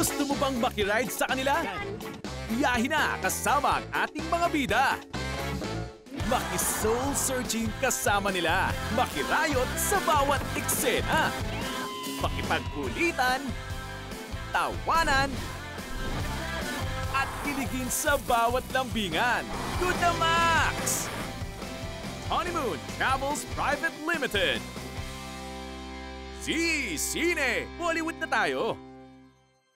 Gusto mo bang makiride sa kanila? Biyahe na kasama ang ating mga bida. Maki-soul-searching kasama nila. Makirayot sa bawat eksena. Makipagkulitan, tawanan, at kiligin sa bawat lambingan. To the max! Honeymoon Travels Private Limited. Cine! Bollywood na tayo!